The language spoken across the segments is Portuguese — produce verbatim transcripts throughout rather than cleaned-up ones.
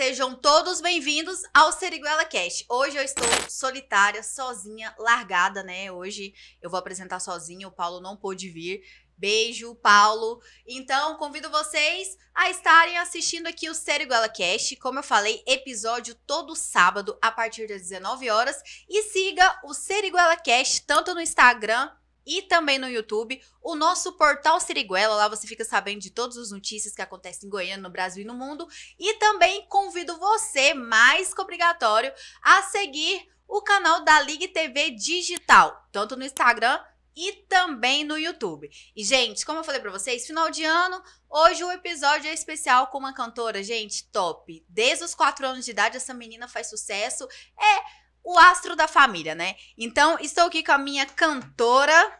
sejam todos bem-vindos ao Seriguela Cast. Hoje eu estou solitária, sozinha, largada, né? Hoje eu vou apresentar sozinha, o Paulo não pôde vir. Beijo, Paulo. Então, convido vocês a estarem assistindo aqui o Seriguela Cast. Como eu falei, episódio todo sábado, a partir das dezenove horas. E siga o Seriguela Cast, tanto no Instagram e também no YouTube, o nosso portal Seriguela, lá você fica sabendo de todas as notícias que acontecem em Goiânia, no Brasil e no mundo. E também convido você, mais que obrigatório, a seguir o canal da Ligue T V Digital, tanto no Instagram e também no YouTube. E, gente, como eu falei pra vocês, final de ano, hoje o episódio é especial com uma cantora, gente, top. Desde os quatro anos de idade, essa menina faz sucesso, é o astro da família, né? Então, estou aqui com a minha cantora,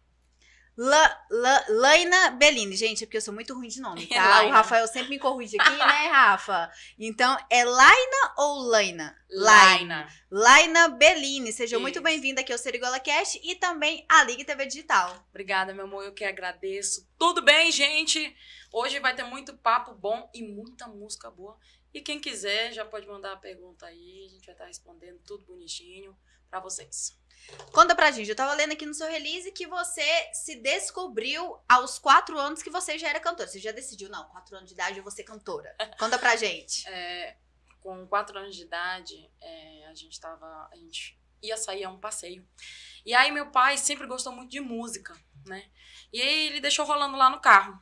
La, La, Laina Bellini. Gente, é porque eu sou muito ruim de nome, tá? O Rafael sempre me corrige aqui, né, Rafa? Então, é Laina ou Laina? Laina. Laina Bellini. Seja Isso. muito bem-vinda aqui ao Seriguela Cast e também à Ligue T V Digital. Obrigada, meu amor. Eu que agradeço. Tudo bem, gente? Hoje vai ter muito papo bom e muita música boa. E quem quiser já pode mandar a pergunta aí. A gente vai estar respondendo tudo bonitinho pra vocês. Conta pra gente, eu tava lendo aqui no seu release que você se descobriu aos quatro anos que você já era cantora. Você já decidiu, não, quatro anos de idade eu vou ser cantora. Conta pra gente. É, com quatro anos de idade, é, a gente tava, a gente ia sair a um passeio. E aí meu pai sempre gostou muito de música, né? E aí ele deixou rolando lá no carro.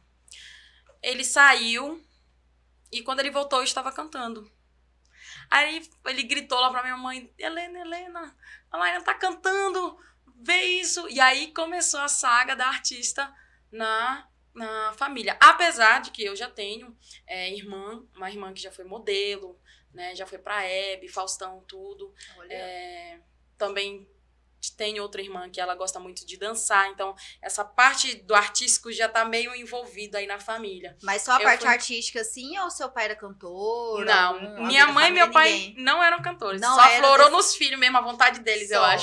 Ele saiu e quando ele voltou eu estava cantando. Aí ele gritou lá pra minha mãe, Helena, Helena, a Laina tá cantando, vê isso. E aí começou a saga da artista na, na família. Apesar de que eu já tenho é, irmã, uma irmã que já foi modelo, né, já foi pra Hebe, Faustão, tudo. Olha. É, também tem outra irmã que ela gosta muito de dançar, então essa parte do artístico já tá meio envolvida aí na família. Mas só a Eu parte fui... artística, assim, ou seu pai era cantor? Não, algum, minha mãe e meu pai ninguém? não eram cantores. Não só era aflorou desse... nos filhos mesmo, a vontade deles, Só. eu acho.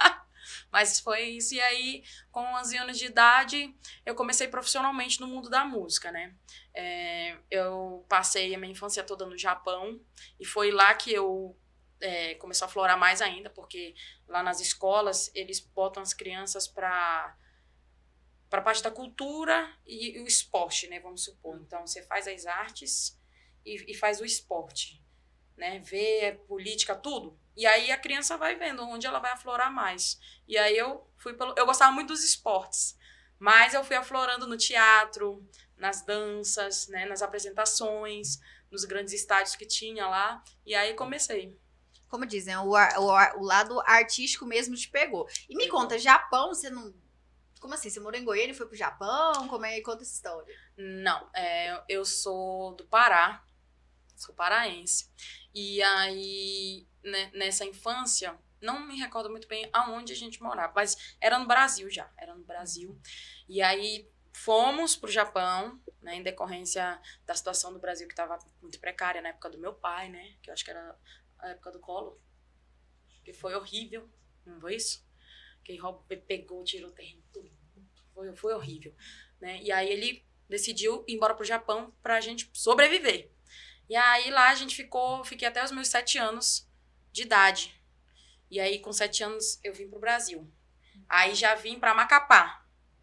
Mas foi isso. E aí, com onze anos de idade, eu comecei profissionalmente no mundo da música, né? É, eu passei a minha infância toda no Japão e foi lá que eu é, comecei a aflorar mais ainda, porque lá nas escolas eles botam as crianças para para a parte da cultura e, e o esporte, né? Vamos supor. Então, você faz as artes e, e faz o esporte, né? Vê política, tudo. E aí a criança vai vendo onde ela vai aflorar mais. E aí eu fui pelo... Eu gostava muito dos esportes, mas eu fui aflorando no teatro, nas danças, né? Nas apresentações, nos grandes estádios que tinha lá. E aí comecei. Como dizem, o, ar, o, ar, o lado artístico mesmo te pegou. E me Pegou. conta, Japão, você não... Como assim? Você morou em Goiânia e foi pro Japão? Como é que conta essa história? Não, é, eu sou do Pará, sou paraense. E aí, né, nessa infância, não me recordo muito bem aonde a gente morava, mas era no Brasil já, era no Brasil. E aí fomos pro Japão, né, em decorrência da situação do Brasil que estava muito precária na época do meu pai, né, que eu acho que era a época do Collor, que foi horrível, não foi isso? Que pegou, tirou o terreno, tudo. Foi, foi horrível, né? E aí ele decidiu ir embora pro Japão pra gente sobreviver. E aí lá a gente ficou, fiquei até os meus sete anos de idade. E aí com sete anos eu vim pro Brasil. Aí já vim pra Macapá,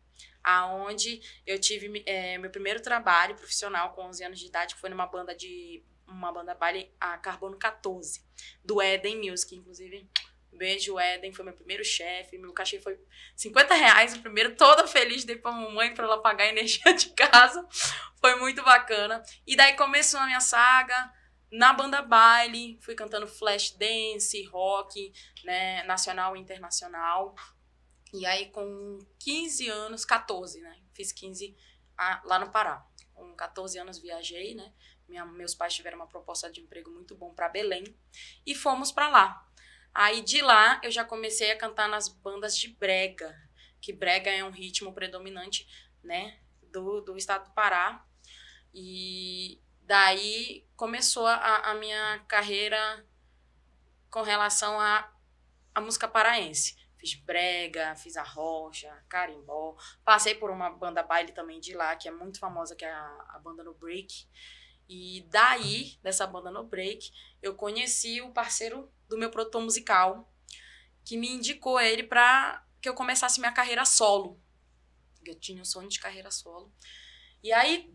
aonde eu tive é, meu primeiro trabalho profissional com onze anos de idade, que foi numa banda de uma banda baile, a Carbono quatorze, do Eden Music, inclusive. Beijo, Eden, foi meu primeiro chefe, meu cachê foi cinquenta reais, o primeiro, toda feliz, dei pra mamãe pra ela pagar a energia de casa, foi muito bacana. E daí começou a minha saga na banda baile, fui cantando flash dance, rock, né, nacional e internacional. E aí com quinze anos, quatorze, né, fiz quinze a, lá no Pará. Com quatorze anos viajei, né, Minha, meus pais tiveram uma proposta de emprego muito bom pra Belém e fomos pra lá. Aí de lá eu já comecei a cantar nas bandas de brega, que brega é um ritmo predominante, né, do, do estado do Pará. E daí começou a, a minha carreira com relação à a, a música paraense. Fiz brega, fiz arrocha, carimbó. Passei por uma banda baile também de lá, que é muito famosa, que é a, a banda No Break. E daí, dessa banda No Break, eu conheci o parceiro do meu produtor musical, que me indicou ele para que eu começasse minha carreira solo. Eu tinha um sonho de carreira solo. E aí,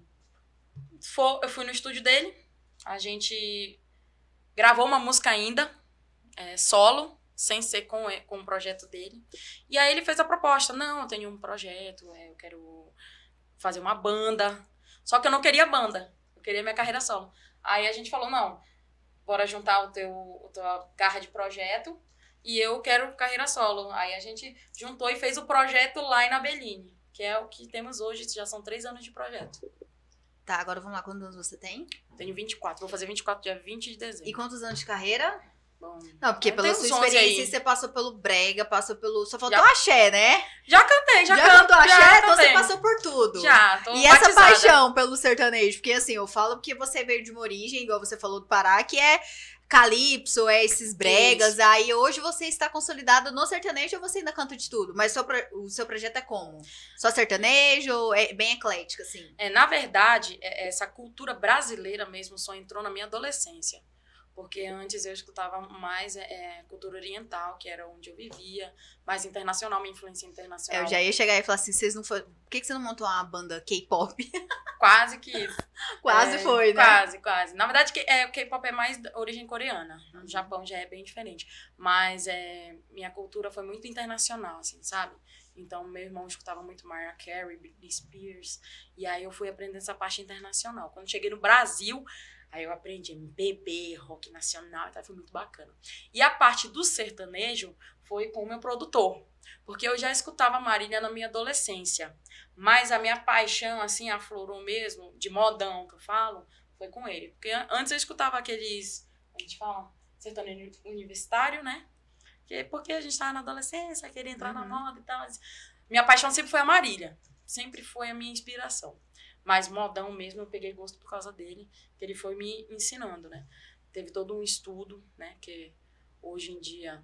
eu fui no estúdio dele, a gente gravou uma música ainda, é, solo, sem ser com, com o projeto dele. E aí ele fez a proposta. Não, eu tenho um projeto, é, eu quero fazer uma banda. Só que eu não queria banda, eu queria minha carreira solo. Aí a gente falou, não, bora juntar o teu, o tua garra de projeto e eu quero carreira solo. Aí a gente juntou e fez o projeto Line Abeline, que é o que temos hoje, já são três anos de projeto. Tá, agora vamos lá, quantos anos você tem? Tenho vinte e quatro, vou fazer vinte e quatro dia vinte de dezembro. E quantos anos de carreira? Bom, não, porque pela sua experiência você passou pelo brega, passou pelo... Só faltou já, axé, né? Já cantei, já, já canto. cantou axé, já então você passou por tudo. Já, tô E batizada. Essa paixão pelo sertanejo, porque assim, eu falo porque você veio de uma origem, igual você falou do Pará, que é calypso, é esses bregas, isso. Aí hoje você está consolidado no sertanejo ou você ainda canta de tudo? Mas seu, o seu projeto é como? Só sertanejo? É bem eclético, assim? É, na verdade, essa cultura brasileira mesmo só entrou na minha adolescência. Porque antes eu escutava mais é, cultura oriental, que era onde eu vivia, mais internacional, minha influência internacional. Eu já ia chegar e falar assim, vocês não foi... por que, que você não montou uma banda K-pop? Quase que isso. Quase é, foi, né? Quase, quase. Na verdade, é, o K-pop é mais origem coreana. No Japão já é bem diferente. Mas é, minha cultura foi muito internacional, assim, sabe? Então, meu irmão escutava muito Mariah Carey, Britney Spears. E aí eu fui aprendendo essa parte internacional. Quando cheguei no Brasil... Aí eu aprendi M P B, rock nacional, então foi muito bacana. E a parte do sertanejo foi com o meu produtor, porque eu já escutava Marília na minha adolescência, mas a minha paixão, assim, aflorou mesmo, de modão que eu falo, foi com ele. Porque antes eu escutava aqueles, a gente fala, sertanejo universitário, né? Que, porque a gente estava na adolescência, queria entrar uhum. na moda e tal. Minha paixão sempre foi a Marília, sempre foi a minha inspiração. Mas modão mesmo, eu peguei gosto por causa dele, que ele foi me ensinando, né? Teve todo um estudo, né? Que hoje em dia,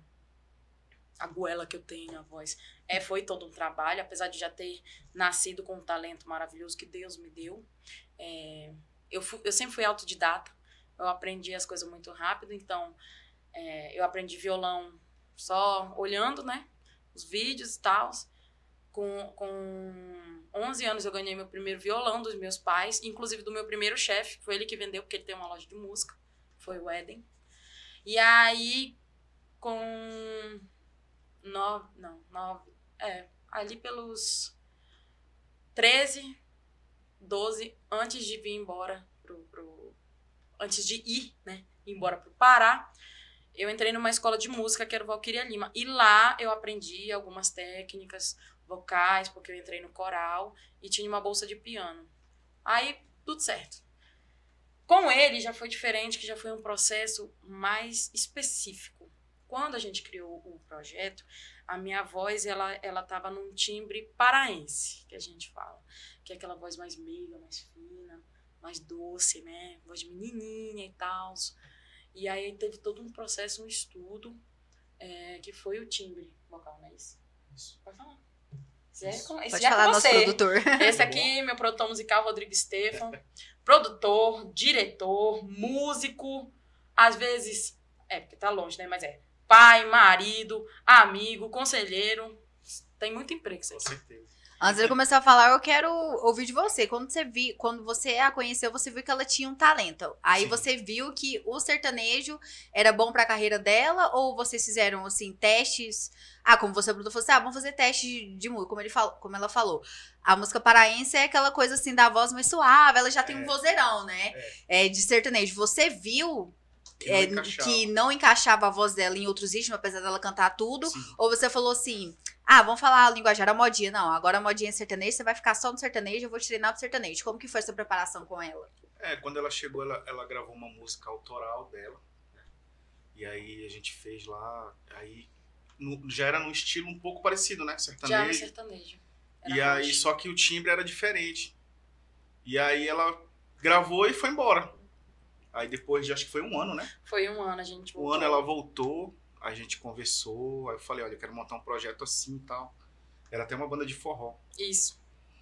a goela que eu tenho, a voz, é, foi todo um trabalho, apesar de já ter nascido com um talento maravilhoso que Deus me deu. É, eu, fui, eu sempre fui autodidata, eu aprendi as coisas muito rápido, então é, eu aprendi violão só olhando, né? Os vídeos e tal. Com, com onze anos eu ganhei meu primeiro violão dos meus pais, inclusive do meu primeiro chefe, foi ele que vendeu, porque ele tem uma loja de música, foi o Éden. E aí, com nove, não, nove, é, ali pelos treze, doze, antes de vir embora, pro, pro, antes de ir, né, embora pro Pará, eu entrei numa escola de música que era o Valquíria Lima, e lá eu aprendi algumas técnicas vocais, porque eu entrei no coral e tinha uma bolsa de piano. Aí, tudo certo. Com ele já foi diferente, que já foi um processo mais específico. Quando a gente criou o projeto, a minha voz, ela ela estava num timbre paraense, que a gente fala. Que é aquela voz mais meiga, mais fina, mais doce, né? Voz de menininha e tal. E aí teve todo um processo, um estudo, é, que foi o timbre vocal, não é isso? Isso. Pode falar. Esse Pode é falar, nosso produtor. Esse aqui, meu produtor musical, Rodrigo Stefan. Produtor, diretor, músico. Às vezes, é, porque tá longe, né? Mas é pai, marido, amigo, conselheiro. Tem muito emprego. Com certeza. Antes de eu começar a falar, eu quero ouvir de você. Quando você, vi, quando você a conheceu, você viu que ela tinha um talento. Aí Sim. você viu que o sertanejo era bom pra carreira dela? Ou vocês fizeram, assim, testes... Ah, como você falou, assim, ah, vamos fazer teste de, de música, como, ele fala, como ela falou. A música paraense é aquela coisa assim da voz mais suave, ela já tem é. um vozeirão, né? É. É, de sertanejo. Você viu que, é, não que não encaixava a voz dela em outros ritmos, apesar dela cantar tudo? Sim. Ou você falou assim, ah, vamos falar a linguajar, a modinha. Não, agora a modinha é sertanejo, você vai ficar só no sertanejo, eu vou te treinar pro sertanejo. Como que foi essa preparação com ela? É, quando ela chegou, ela, ela gravou uma música autoral dela. Né? E aí a gente fez lá, aí... No, já era num estilo um pouco parecido, né? Sertanejo. Já era sertanejo. Era e aí, roxo. Só que o timbre era diferente. E aí ela gravou e foi embora. Aí depois de, acho que foi um ano, né? Foi um ano, a gente voltou. Um ano ela voltou, a gente conversou, aí eu falei, olha, eu quero montar um projeto assim e tal. Era até uma banda de forró. Isso. E aí, só que o timbre era diferente. E aí ela gravou e foi embora. Aí depois de, acho que foi um ano, né? Ela voltou, a gente conversou, aí eu falei, olha, eu quero montar um projeto assim e tal. Era até uma banda de forró.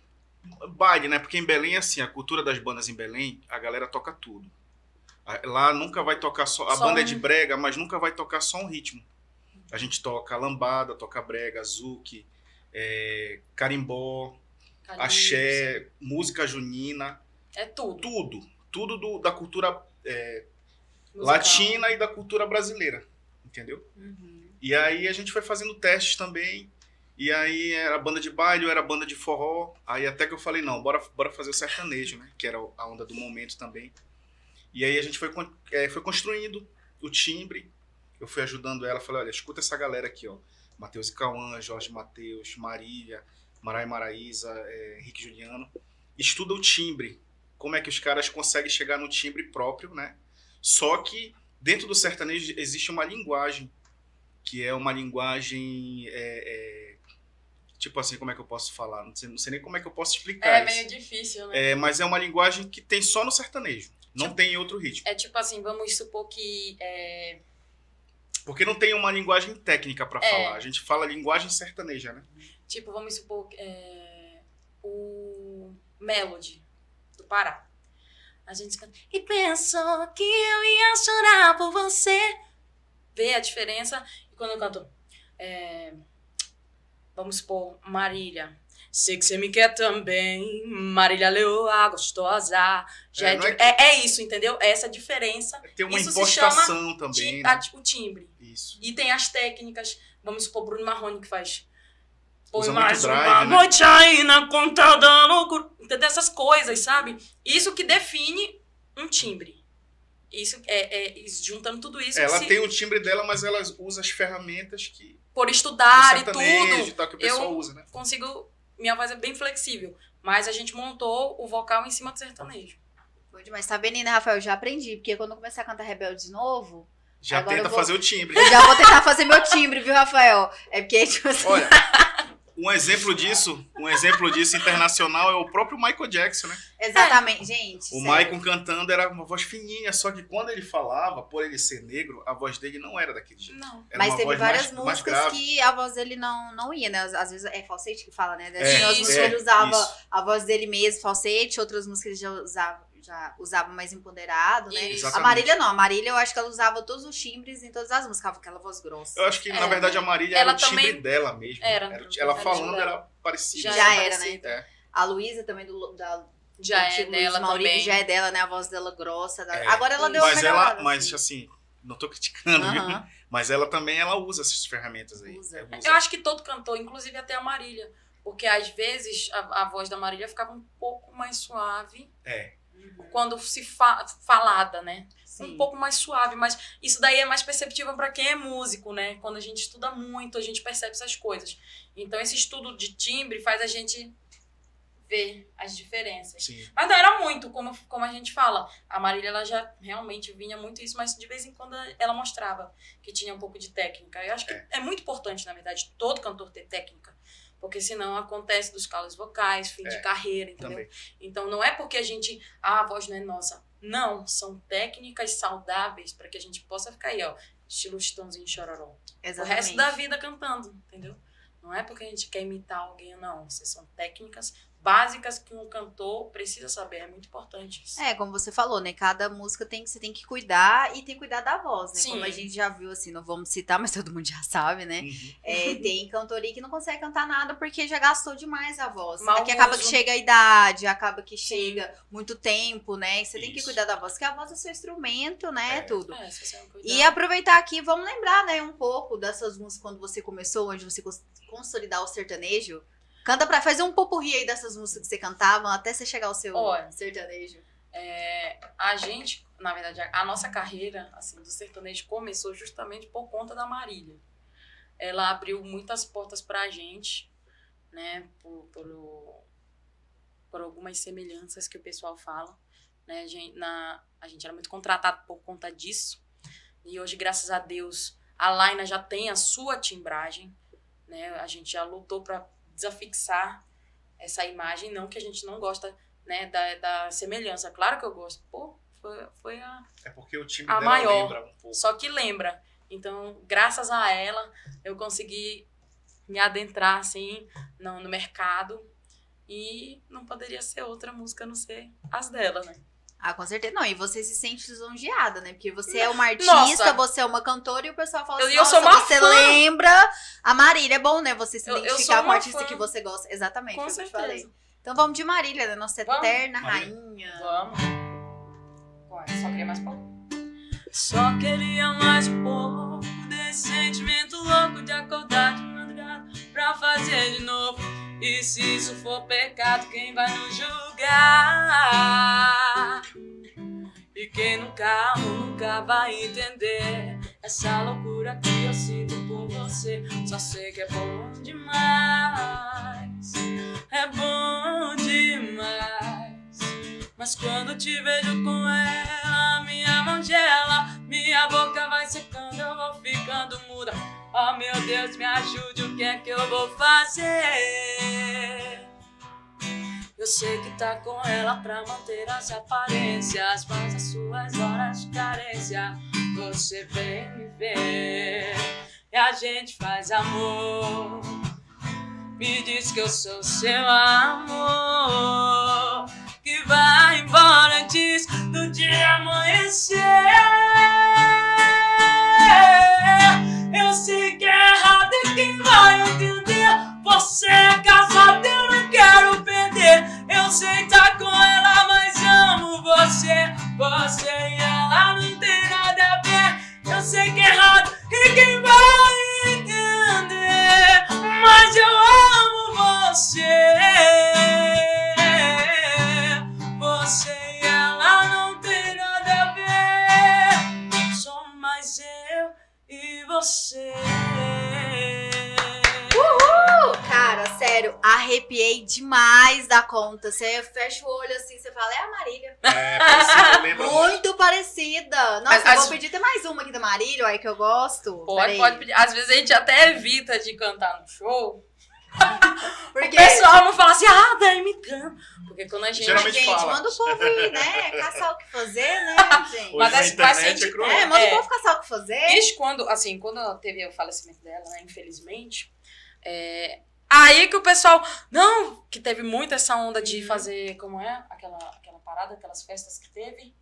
baile, né? Porque em Belém, assim, a cultura das bandas em Belém, a galera toca tudo. Lá nunca vai tocar só... A Só banda um- é de brega, mas nunca vai tocar só um ritmo. A gente toca lambada, toca brega, zouk, é, carimbó, Calypso. axé, música junina, É tudo. tudo. Tudo do- da cultura é, Musical. latina e da cultura brasileira, entendeu? Uhum. E aí a gente foi fazendo testes também. E aí era banda de baile, ou era banda de forró. Aí até que eu falei, não, bora, bora fazer o sertanejo, né? Que era a onda do momento também. E aí a gente foi, con- é, foi construindo o timbre. Eu fui ajudando ela, falei, olha, escuta essa galera aqui, ó. Matheus e Cauã, Jorge Matheus, Marília, Marai Maraísa, é, Henrique Juliano. Estuda o timbre. Como é que os caras conseguem chegar no timbre próprio, né? Só que dentro do sertanejo existe uma linguagem, que é uma linguagem... é, é, tipo assim, como é que eu posso falar? Não sei, não sei nem como é que eu posso explicar É isso. meio difícil, né? É, mas é uma linguagem que tem só no sertanejo. Não Tipo- tem em outro ritmo. É tipo assim, vamos supor que... é, Porque não tem uma linguagem técnica pra É. falar. A gente fala linguagem sertaneja, né? Tipo, vamos supor é, o Melody, do Pará. A gente canta, e pensou que eu ia chorar por você. Vê a diferença? E quando eu canto, é, vamos supor, Marília. Sei que você me quer também, Marília Leoa, gostosa. Já É, é, não é di- é, é isso, entendeu? É essa diferença. Tem uma Isso se impostação também, Ti- né? a- o timbre. Isso. E tem as técnicas. Vamos supor, Bruno Marrone que faz. Põe Usa muito mais drive, uma né? noite aí na conta da loucura. Entendeu? Essas coisas, sabe? Isso que define um timbre. Isso é, é isso, juntando tudo isso. Ela se- tem o timbre dela, mas ela usa as ferramentas que por o estudar e sertanejo tudo, e tal, que o pessoal eu- usa, né? consigo. Minha voz é bem flexível. Mas a gente montou o vocal em cima do sertanejo. Bom demais. Tá vendo, né, Rafael? Eu já aprendi, porque quando eu começar a cantar Rebelde de novo, Já Agora tenta eu vou- fazer o timbre. eu já vou tentar fazer meu timbre, viu, Rafael? É porque, tipo assim... Olha, um exemplo disso, um exemplo disso internacional é o próprio Michael Jackson, né? Exatamente, gente. O sério. Michael cantando era uma voz fininha, só que quando ele falava, por ele ser negro, a voz dele não era daquele jeito. Não. Era Mas uma teve voz várias mais, mais músicas grave. que a voz dele não, não ia, né? Às, às vezes é falsete que fala, né? É, Tinha as músicas é, que ele usava isso. a voz dele mesmo, falsete, outras músicas ele já usava, já usava mais empoderado, né? Isso. A Exatamente. Marília não, a Marília eu acho que ela usava todos os timbres em todas as músicas, ficava aquela voz grossa. Eu acho que, na É, verdade, a Marília ela era o timbre também- dela mesmo. Era. ela Era falando dela. era parecido. Já Já era, parecido. É. A Luísa também, do, da, Já do é antigo dela Luiz Maurílio, também. já é dela, né? A voz dela grossa. da- É. Agora ela deu uma Mas ela, melhorada. mas assim. assim, não tô criticando, viu? Aham. Mas ela também, ela usa essas ferramentas aí. Usa. É, Eu acho que todo cantor, inclusive até a Marília. Porque às vezes a, a voz da Marília ficava um pouco mais suave É. Uhum. quando se fa- falada, né? Sim. Um pouco mais suave, mas isso daí é mais perceptível para quem é músico, né? Quando a gente estuda muito, a gente percebe essas coisas. Então esse estudo de timbre faz a gente ver as diferenças. Sim. Mas não era muito, como, como a gente fala. A Marília, ela já realmente vinha muito isso, mas de vez em quando ela mostrava que tinha um pouco de técnica. Eu acho que É. é, muito importante, na verdade, todo cantor ter técnica. Porque senão acontece dos calos vocais, fim É, de carreira, entendeu? Também. Então não é porque a gente, ah, a voz não é nossa. Não, são técnicas saudáveis para que a gente possa ficar aí, ó, estilo Chitãozinho e Chororó. Exatamente. O resto da vida cantando, entendeu? Não é porque a gente quer imitar alguém, não. Essas são técnicas básicas que um cantor precisa saber. É muito importante isso. É, como você falou, né? Cada música tem que, você tem que cuidar e tem que cuidar da voz, né? Sim. Como a gente já viu, assim, não vamos citar, mas todo mundo já sabe, né? Uhum. É, tem cantoria que não consegue cantar nada porque já gastou demais a voz. Mau Daqui acaba uso. que chega a idade, acaba que chega muito tempo, né? E você tem que Isso. cuidar da voz, porque a voz é seu instrumento, né? É. Tudo. É, se você não cuidar. E aproveitar aqui, vamos lembrar, né, um pouco dessas músicas quando você começou, onde você cons- consolidar o sertanejo. Canta pra fazer um popurrí aí dessas músicas que você cantava até você chegar ao seu Olha. sertanejo. É, a gente, na verdade, a, a nossa carreira assim, do sertanejo começou justamente por conta da Marília. Ela abriu muitas portas pra gente, né, por, por, o- por algumas semelhanças que o pessoal fala. Né, a, gente, na, a gente era muito contratado por conta disso. E hoje, graças a Deus, a Laina já tem a sua timbragem. Né, a gente já lutou pra desafixar essa imagem, não que a gente não gosta, né, da, da semelhança. Claro que eu gosto. Pô, foi, foi a... É porque o time A dela maior. lembra um pouco. Só que lembra. Então, graças a ela, eu consegui me adentrar, assim, no, no mercado. E não poderia ser outra música a não ser as dela, né? Ah, com certeza. Não, e você se sente lisonjeada, né? Porque você é uma artista, Nossa. você é uma cantora e o pessoal fala Eu- assim, eu nossa, sou uma você fã. lembra a Marília. É bom, né? Você se Eu- eu identificar sou com um uma artista fã. que você gosta. Exatamente, Com foi o que eu te certeza. falei. Então vamos de Marília, né? Nossa Vamos. eterna Marília. rainha. Vamos. Ué, só queria mais um pouco. Só queria mais um pouco desse sentimento louco de acordar de madrugada pra fazer de novo. E se isso for pecado, quem vai nos julgar? E quem nunca amou nunca vai entender essa loucura que eu sinto por você. Só sei que é bom demais, é bom demais. Mas quando te vejo com ela, minha mão gela, minha boca vai secando, eu vou ficando muda. Oh meu Deus, me ajude, o que é que eu vou fazer? Eu sei que tá com ela pra manter as aparências, mas as suas horas de carência você vem me ver e a gente faz amor. Me diz que eu sou seu amor, que vai embora antes do dia amanhecer. Eu sei que é errado e quem vai entender? Você é casado, eu não quero perder. Eu sei tá com ela, mas amo você. Você e ela não tem nada a ver. Eu sei que é errado e quem vai entender? Mas eu amo você. Você e ela não tem nada a ver. Só mais eu e você. Uhul! Cara, sério, arrepiei demais da conta. Você fecha o olho assim, você fala, é a Marília. É, parecido, lembra muito. Muito parecida. Nossa, As- eu vou as- pedir até mais uma aqui da Marília, aí que eu gosto. Pode, Peraí. pode pedir. Às vezes a gente até evita de cantar no show. Porque, O pessoal não fala assim, ah, tá imitando. Porque quando a gente. Geralmente gente, fala. manda o povo ir, né? Caçar o que fazer, né, gente? Hoje Mas na essa- mas internet se a é gente- cruel. É, manda É. o povo caçar o que fazer. Desde quando, assim, quando teve o falecimento dela, né, infelizmente, é, aí que o pessoal, não, que teve muito essa onda de Uhum. fazer, como é, aquela, aquela parada, aquelas festas que teve,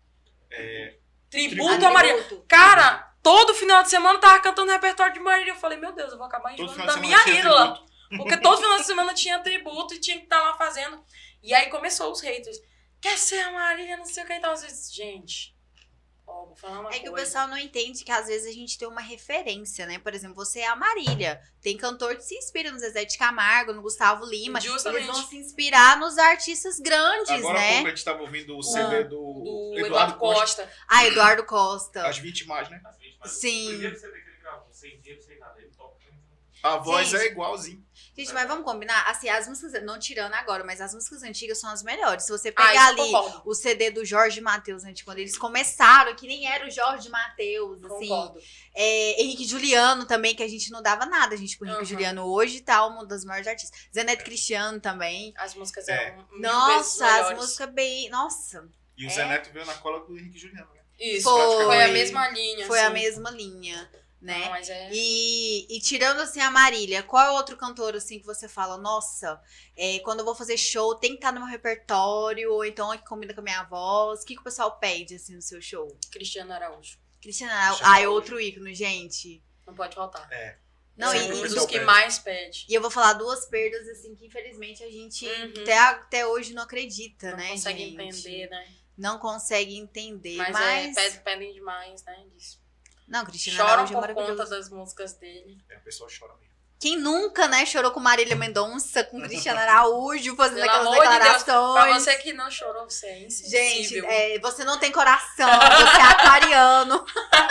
É, tributo a Marília. Atributo. Cara, todo final de semana eu tava cantando repertório de Marília, eu falei, meu Deus, eu vou acabar todo enjoando final da de minha semana tinha ídola, tributo. porque todo final de semana tinha tributo e tinha que estar lá fazendo, e aí começou os haters, quer ser a Marília, não sei o que, então, às vezes, gente, ó, vou falar uma É que coisa. o pessoal não entende que às vezes a gente tem uma referência, né? Por exemplo, você é a Marília. Tem cantor que se inspira no Zezé de Camargo, no Gustavo Lima. Justamente. Eles vão se inspirar nos artistas grandes, Agora há né? pouco a gente tava ouvindo o C D do, do Eduardo, Eduardo Costa, Costa. Ah, Eduardo Costa. As vítimas, né? Sim. O primeiro C D que ele gravou, sem dinheiro, sem nada, ele toca. A voz Gente. é igualzinho. Gente, mas vamos combinar? Assim, as músicas, não tirando agora, mas as músicas antigas são as melhores. Se você Ah, pegar isso eu ali concordo. o C D do Jorge Mateus, né? de quando eles começaram, que nem era o Jorge Mateus, assim. Concordo. É, Henrique Juliano também, que a gente não dava nada, gente. Tipo, Henrique Uhum. Juliano hoje tá uma das maiores artistas. Zeneto Cristiano também. As músicas É. eram mil vezes Nossa, as melhores. músicas bem. Nossa, E o É. Zé Neto veio na cola do Henrique Juliano, né? Isso, Foi. foi a mesma linha. foi a assim. mesma linha, né? Não, mas é... E, e tirando assim a Marília, qual é o outro cantor assim que você fala, nossa, é, quando eu vou fazer show tem que estar no meu repertório, ou então é que combina com a minha voz? O que, que o pessoal pede assim no seu show? Cristiano Araújo. Cristiana, Cristiano ah, é Araújo. outro ícone, gente. Não pode faltar. É. Não, é e, um o e- pessoal dos que pede. mais pede. e eu vou falar duas perdas assim que infelizmente a gente Uhum. até, até hoje não acredita, Não né, consegue gente? entender, né? Não consegue entender, Mas, mas... é, pedem, pedem demais, né? Disso. Não, Cristiano Choram Araújo é por maravilhoso. conta das músicas dele. É, a pessoa chora mesmo. Quem nunca, né, chorou com Marília Mendonça, com Cristiano Araújo, fazendo Pelo aquelas amor de Deus, declarações. Pra você que não chorou, você é Gente, insensível. é, você não tem coração, você é aquariano.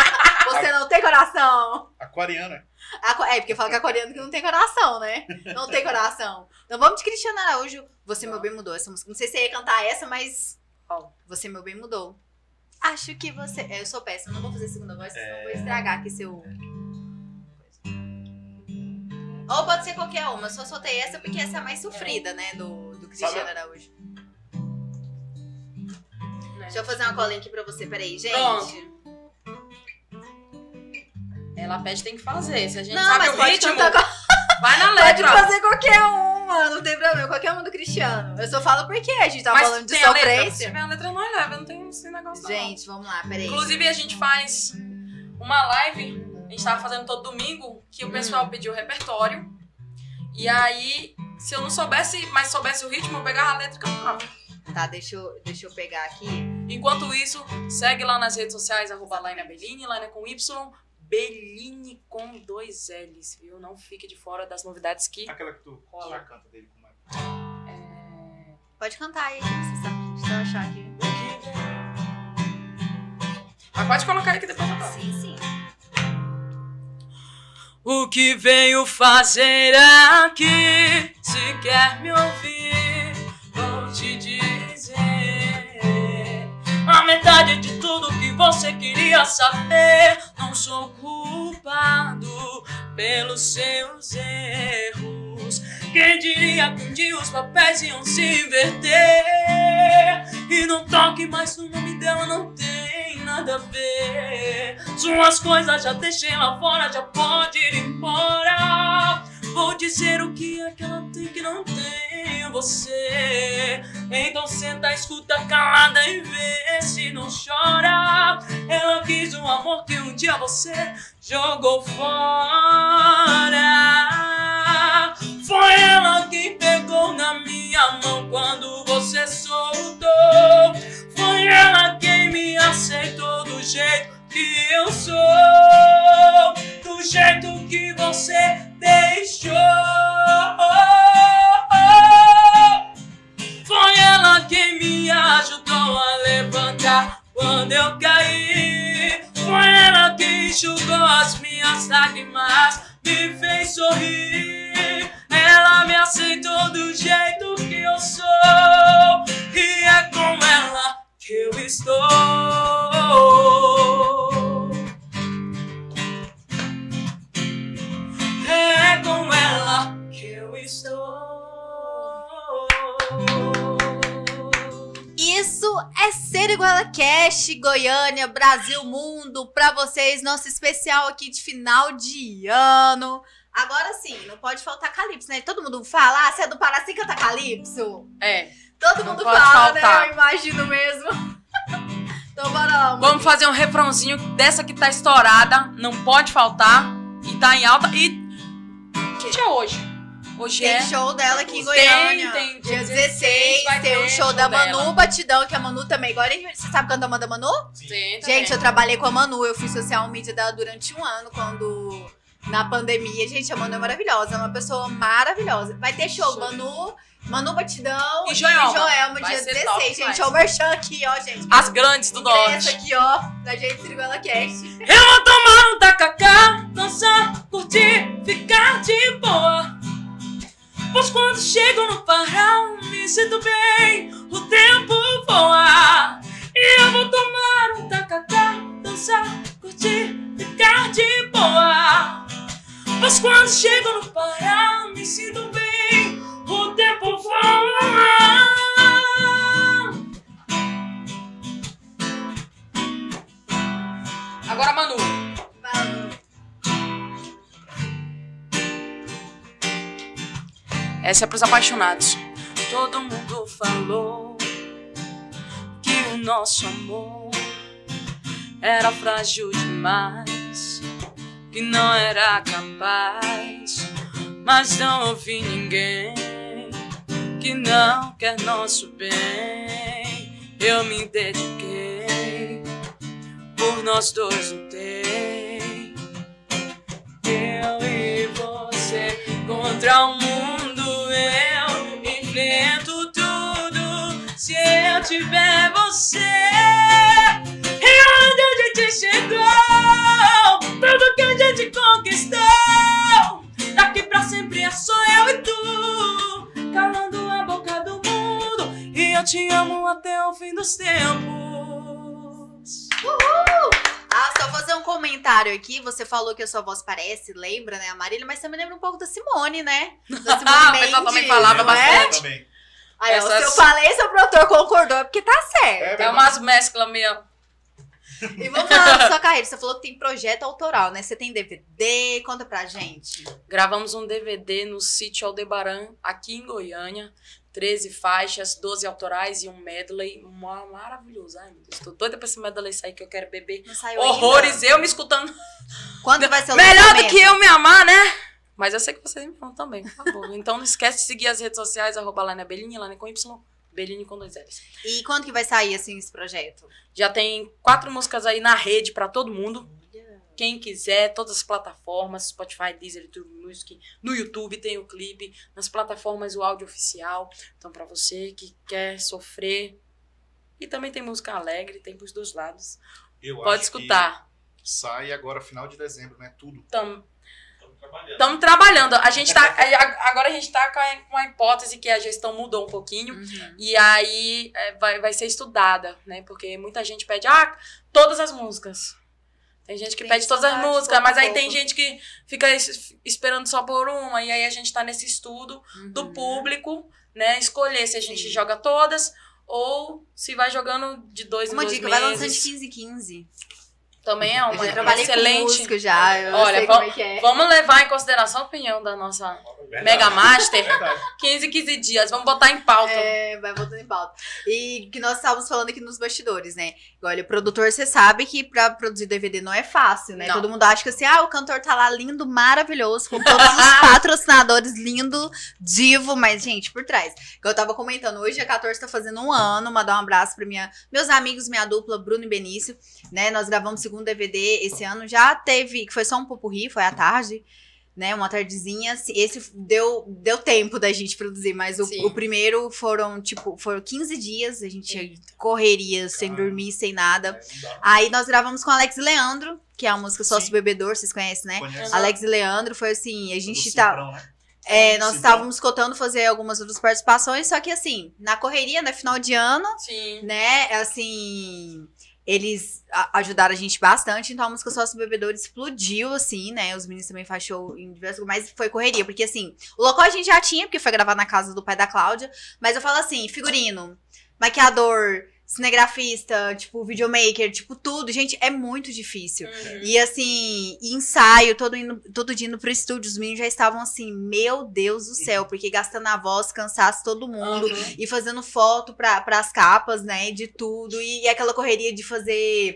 Você não tem coração. Aquariana. Aqua- É, porque fala que aquariano que não tem coração, né? Não tem coração. Então vamos de Cristiano Araújo. Você, meu bem, mudou essa música. Não sei se você ia cantar essa, mas... Qual? Você, meu bem, mudou. Acho que você... é, Eu sou péssima, não vou fazer segunda voz, senão eu vou estragar aqui seu... Ou pode ser qualquer uma. Eu só soltei essa porque essa é a mais sofrida, né? Do, do Cristiano Sabe? Araújo. Né? Deixa eu fazer uma colinha aqui pra você. Peraí, gente. Pronto. Ela pede, tem que fazer. Se a gente Não, sabe mas o pode ritmo, cantar... vai na Pode letra. fazer qualquer uma. uma, não tem problema. Qualquer uma do Cristiano. Eu só falo porque a gente tá Mas falando de tem a letra. Se sofrência. tiver a letra, não leva. Não tem esse negócio, não. Gente, vamos lá, peraí. Inclusive, a gente faz uma live, a gente tava fazendo todo domingo, que o pessoal pediu o repertório. E aí, se eu não soubesse, mas soubesse o ritmo, eu pegava a letra e cantava. Tá, deixa eu, deixa eu pegar aqui. Enquanto isso, segue lá nas redes sociais, arroba Laina Bellini, Laina com Y, Bellini com dois L's, viu? Não fique de fora das novidades que... Aquela que tu Rola. já canta dele com mais. É... Pode cantar aí, vocês sabem. Deixa eu achar aqui. Mas pode colocar aí que depois eu toco. Sim, sim. O que veio fazer aqui? Se quer me ouvir, vou te dizer a metade de tudo que você queria saber. Não sou culpado pelos seus erros. Quem diria que um dia os papéis iam se inverter? E não toque mais no nome dela, não tem nada a ver. Suas coisas já deixei lá fora, já pode ir embora. Vou dizer o que é que ela tem que não tem você. Então senta, escuta calada e vê se não chora. Ela quis um amor que um dia você jogou fora. Foi ela quem pegou na minha mão quando você soltou. Foi ela quem me aceitou do jeito que eu sou, do jeito que você deixou. Foi ela quem me ajudou a levantar quando eu caí. Foi ela que enxugou as minhas lágrimas, me fez sorrir. Ela me aceitou do jeito que eu sou, e é com ela que eu estou. É com ela que eu estou. Isso é Ser Iguala Cast, Goiânia, Brasil, Mundo, pra vocês, nosso especial aqui de final de ano. Agora sim, não pode faltar Calypso, né? Todo mundo fala, ah, você é do Pará, você canta Calypso? É. Todo Não mundo pode fala, faltar. né? Eu imagino mesmo. Então bora lá. Vamos fazer um refrãozinho dessa que tá estourada, não pode faltar, e tá em alta. E que dia é hoje? Hoje Tem é... show dela aqui em Tem, Goiânia. tem, Dia dia dezesseis, vai tem o ter show show da Manu dela. Batidão, que a Manu também. Agora, você sabe cantar a Manu da Manu? Tem, Gente, eu trabalhei com a Manu, eu fui social media dela durante um ano, quando... Na pandemia, gente, a Manu é maravilhosa, é uma pessoa maravilhosa. Vai ter show, Show. Manu, Manu Batidão E Joelma. Joelma, Vai dia ser dezesseis, top gente. demais. Ó o merchan aqui, ó, gente. As grandes do Ingresso norte. aqui, ó, da gente Triguela Cast. Eu vou tomar um tacacá, dançar, curtir, ficar de boa. Pois quando chego no Pará, me sinto bem, o tempo voa. E eu vou tomar um tacacá, dançar, curtir, ficar de boa. Mas quando chego no Pará, me sinto bem, o tempo voa. Agora, Manu. Manu. Essa é pros apaixonados. Todo mundo falou que o nosso amor era frágil demais, que não era capaz, mas não ouvi ninguém que não quer nosso bem. Eu me dediquei, por nós dois lutei, eu e você contra o mundo. Eu enfrento tudo se eu tiver você. E onde a gente chegou, tudo que a gente conquistou, daqui pra sempre é só eu e tu, calando a boca do mundo. E eu te amo até o fim dos tempos. Uhul! Ah, só fazer um comentário aqui. Você falou que a sua voz parece, lembra, né, a Marília, mas também lembra um pouco da Simone, né? Da Simone Ah, o Mendes, pessoal também falava não é? bastante. Também. Aí, ó, Essas- se eu falei, seu produtor concordou, é porque tá certo. É, É umas mesclas meio... E vamos falar da sua carreira. Você falou que tem projeto autoral, né? Você tem D V D, conta pra gente. Gravamos um D V D no sítio Aldebaran, aqui em Goiânia. treze faixas, doze autorais e um medley. Uma, maravilhoso. Ai, meu Deus, tô doida pra esse medley sair que eu quero beber. Não saiu Horrores, ainda? eu me escutando. Quando vai ser o Melhor lançamento? do que eu me amar, né? Mas eu sei que vocês me amam também, por favor. Então não esquece de seguir as redes sociais, arroba Lana Belini, Lana com Y, Belini com dois L's. E quando que vai sair, assim, esse projeto? Já tem quatro músicas aí na rede pra todo mundo. Quem quiser, todas as plataformas, Spotify, Deezer, YouTube Music, no YouTube tem o clipe, nas plataformas o áudio oficial. Então pra você que quer sofrer, e também tem música alegre, tem pros dois lados. Eu Pode acho escutar. que sai agora, final de dezembro, né? Tudo. Tam, Estamos trabalhando. Estamos trabalhando. A gente tá, agora a gente tá com a, com a hipótese que a gestão mudou um pouquinho. Uhum. E aí é, vai, vai ser estudada, né? Porque muita gente pede, ah, todas as músicas. Tem gente que Tem pede que todas as estudar de músicas, pouco a mas aí pouco. tem gente que fica es- esperando só por uma. E aí a gente tá nesse estudo do Uhum. público, né? Escolher se a gente Sim. joga todas ou se vai jogando de dois em Uma dois dica, vai lançando de meses. quinze em quinze. Também é Eu uma já trabalhei excelente. com músico já, eu Olha, sei vamos- como é que é. Vamos levar em consideração a opinião da nossa Verdade. Mega Master. Verdade. quinze, quinze dias. Vamos botar em pauta. É, vai voltando em pauta. E que nós estávamos falando aqui nos bastidores, né? Olha, o produtor, você sabe que pra produzir D V D não é fácil, né? Não. Todo mundo acha que assim, ah, o cantor tá lá lindo, maravilhoso, com todos os patrocinadores, lindo, divo, mas, gente, por trás. Que eu tava comentando, hoje a quatorze tá fazendo um ano, mandar um abraço pra minha, meus amigos, minha dupla, Bruno e Benício, né? Nós gravamos o segundo D V D esse ano, já teve, que foi só um pupurri, foi à tarde, né, uma tardezinha, esse deu, deu tempo da gente produzir, mas o, Sim. o primeiro foram, tipo, foram quinze dias, a gente Eita. correria, sem Caramba. dormir, sem nada. É, não dá. Aí nós gravamos com Alex e Leandro, que é a música Sócio Sim. Bebedor, vocês conhecem, né? Conhece? Alex e Leandro, foi assim, a gente Do tá... Cifrão, né? É, nós Sim, estávamos cotando fazer algumas outras participações, só que assim, na correria, né, final de ano, Sim. né, assim, eles a- ajudaram a gente bastante, então a música Sócio Bebedor explodiu, assim, né, os meninos também faz show em diversos, mas foi correria, porque assim, o local a gente já tinha, porque foi gravado na casa do pai da Cláudia, mas eu falo assim, figurino, maquiador, cinegrafista, tipo, videomaker, tipo, tudo, gente, é muito difícil. Uhum. E assim, ensaio, todo, indo, todo dia indo pro estúdio, os meninos já estavam assim, meu Deus do céu, porque gastando a voz, cansasse todo mundo, Uhum. e fazendo foto para as capas, né, de tudo, e, e aquela correria de fazer,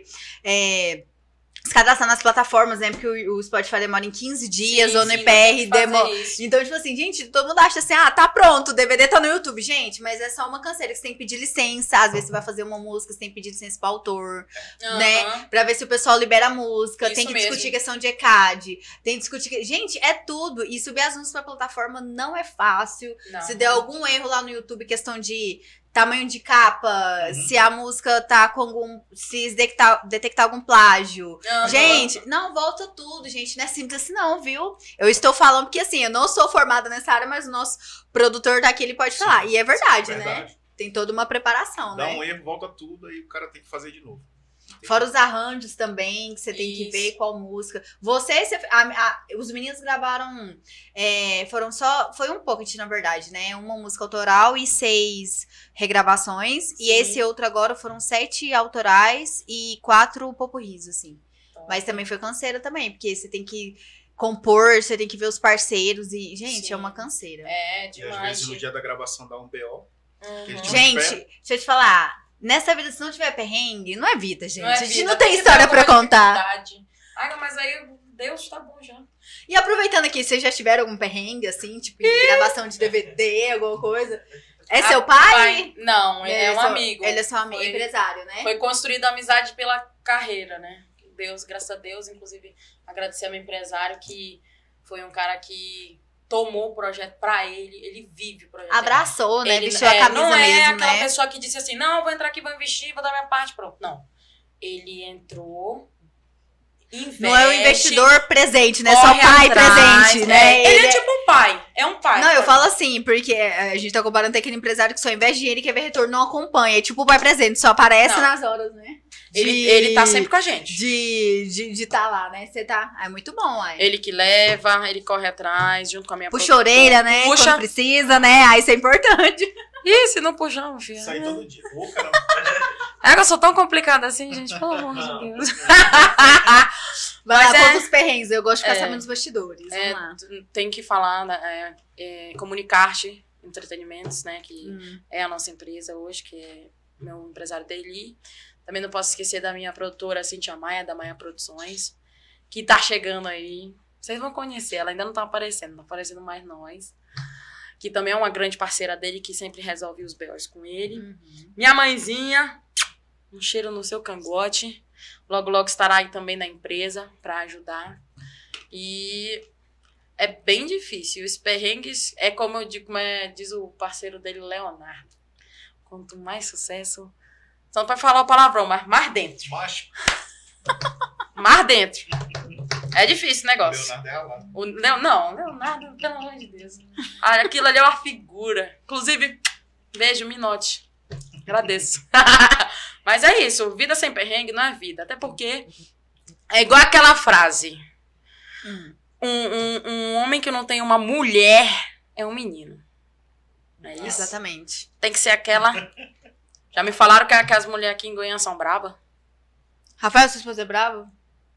é, se cadastrar nas plataformas, né, porque o, o Spotify demora em quinze dias, Sim, ou no sim, E P R tem que fazer demora... isso. Então, tipo assim, gente, todo mundo acha assim, ah, tá pronto, o D V D tá no YouTube, gente, mas é só uma canseira, que você tem que pedir licença, às vezes você vai fazer uma música, você tem que pedir licença pro autor, né? Aham. Pra ver se o pessoal libera a música, Isso tem que mesmo. discutir questão de E C A D, tem que discutir... que- Gente, é tudo, e subir as músicas pra plataforma não é fácil. Não. Se der algum erro lá no YouTube, questão de tamanho de capa, Uhum. se a música tá com algum... se detectar, detectar algum plágio. Aham. Gente, não, volta tudo, gente, não é simples assim não, viu? Eu estou falando porque assim, eu não sou formada nessa área, mas o nosso produtor daqui, ele pode falar. E é verdade, né? Verdade. Tem toda uma preparação, Dá né? um erro, volta tudo, aí o cara tem que fazer de novo. Fora os arranjos também, que você tem que Isso. ver qual música. Você, você- a- a- os meninos gravaram, é, foram só, foi um pocket, na verdade, né? Uma música autoral e seis regravações. E Sim. esse outro agora foram sete autorais e quatro popurris, assim. Mas também foi canseira também, porque você tem que compor, você tem que ver os parceiros e, gente, Sim. é uma canseira. É, E às demais. vezes no dia da gravação dá um B O. Uhum. que a Gente, espera. deixa eu te falar, nessa vida, se não tiver perrengue, não é vida, gente. Não é a gente vida, não tem que história ter pra alguma contar. dificuldade. Ai, não, mas aí Deus tá bom já. E aproveitando aqui, vocês já tiveram algum perrengue, assim, tipo, em gravação de D V D, alguma coisa? É seu Ah, pai? Não, ele é um seu- amigo. Ele é seu amigo, Foi- empresário, né? Foi construída a amizade pela carreira, né? Deus, graças a Deus, inclusive, agradecer ao meu empresário, que foi um cara que tomou o projeto pra ele, ele vive o projeto. Abraçou, né? Ele- Vestiu é, a camisa não é mesmo, aquela né? pessoa que disse assim, não, eu vou entrar aqui, vou investir, vou dar minha parte, pronto. Não. Ele entrou, investe. Não é o investidor presente, né? Só corre pai atrás, presente, é. né? Ele é tipo um pai, é um pai. Não, eu falo assim, porque é, a gente tá comparando com aquele empresário que só investe dinheiro e quer ver retorno, não acompanha. É tipo o pai presente, só aparece Não. nas horas, né? Ele, De- ele tá sempre com a gente. De de de tá lá, né? Você tá... É muito bom, ai. Ele que leva, ele corre atrás, junto com a minha Puxa a orelha, né? Puxa. Quando precisa, né? Aí isso é importante. Ih, se não puxar, meu filho. Sai todo dia. Ô, caramba. É que eu sou tão complicada assim, gente, pelo amor de Deus. Vai Mas lá, é- conta os perrengues. Eu gosto de ficar é- sabendo dos bastidores. É, Vamos lá. t- tem que falar, né, é, é, Comunicarte Entretenimentos, né, que Hum. é a nossa empresa hoje, que é meu empresário Deli. Também não posso esquecer da minha produtora, Cintia Maia, da Maia Produções, que tá chegando aí. Vocês vão conhecer, ela ainda não tá aparecendo, tá aparecendo mais nós. Que também é uma grande parceira dele, que sempre resolve os B Os com ele. Uhum. Minha mãezinha, um cheiro no seu cangote. Logo, logo estará aí também na empresa pra ajudar. E é bem difícil. Os perrengues é como eu digo, como é, diz o parceiro dele, Leonardo. Quanto mais sucesso. Só não pode falar o palavrão, mas mais dentro. Macho, Mais dentro. É difícil o negócio. Leonardo é ralado. O Leo, não, Leonardo, pelo amor de Deus. Ah, aquilo ali é uma figura. Inclusive, beijo, Minote. Agradeço. Mas é isso, vida sem perrengue não é vida. Até porque é igual aquela frase. Hum. Um, um, um homem que não tem uma mulher é um menino. Não é isso? Exatamente. Tem que ser aquela... Já me falaram que, que as mulheres aqui em Goiânia são bravas. Rafael, sua esposa é brava?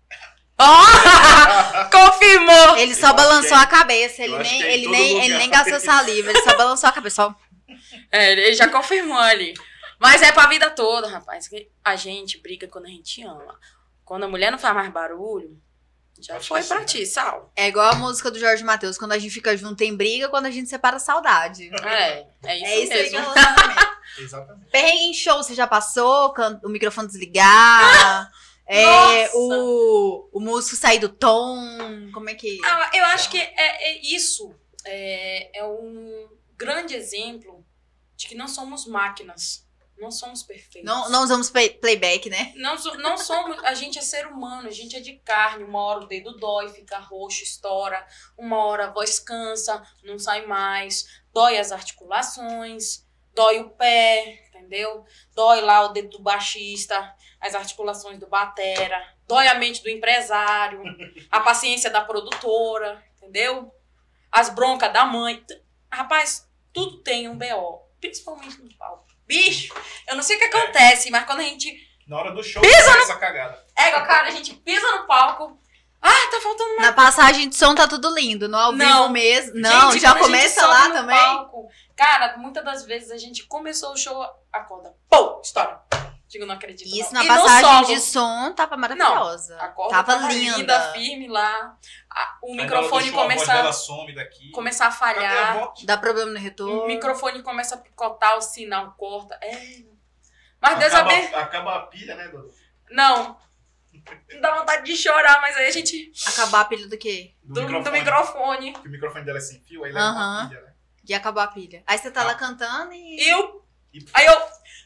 Oh! Confirmou! Ele só Eu balançou acho a cabeça. Ele eu acho nem, que é em ele todo nem, ele lugar. nem gastou saliva. Ele só balançou a cabeça. Só... É, ele já confirmou ali. Mas é pra vida toda, rapaz. Que a gente briga quando a gente ama. Quando a mulher não faz mais barulho, já Acho foi que pra sim, ti, Sal. É igual a música do Jorge Mateus. Quando a gente fica junto tem briga, quando a gente separa saudade. É, é isso, É isso aí que é mesmo. relacionamento. Exatamente. Perrengue em show, você já passou? Can- O microfone desligar? É, Nossa! o, o músico sair do tom? Como é que... Ah, eu acho que é, é isso. É, é um grande exemplo de que não somos máquinas. Não somos perfeitos. Não, não usamos play- playback, né? Não, so- não somos. A gente é ser humano, a gente é de carne. Uma hora o dedo dói, fica roxo, estoura. Uma hora a voz cansa, não sai mais. Dói as articulações, dói o pé, entendeu? Dói lá o dedo do baixista, as articulações do batera. Dói a mente do empresário, a paciência da produtora, entendeu? As broncas da mãe. Rapaz, tudo tem um B O, principalmente no palco. Bicho, eu não sei o que acontece, mas quando a gente Na hora do show, Pisa começa a cagada. é, cara, a gente pisa no palco. Ah, tá faltando mais. Na passagem de som tá tudo lindo. No ao Não. vivo mesmo. Não, Gente, já quando a gente começa sobe lá no também. palco, cara, muitas das vezes a gente começou o show, acorda. Pô, estoura. Digo, não acredito. Isso não. na E no passagem solo, de som tava maravilhosa. A corda tava tava linda. firme lá. A- o Aí na hora do microfone show, a voz começa, dela some daqui. começa a Cadê a falhar. voz? Dá problema no O retorno. microfone começa a picotar, o sinal corta. É. Mas Deus abençoe. Acaba, acaba a pilha, né, Dudu? Não. Dá vontade de chorar, mas aí a gente. Acabar a pilha do quê? Do, do microfone. Porque o microfone dela é sem fio, aí leva Aham. uma pilha, né? E acabar a pilha. Aí você tá Ah. lá cantando e... E eu. E Aí eu.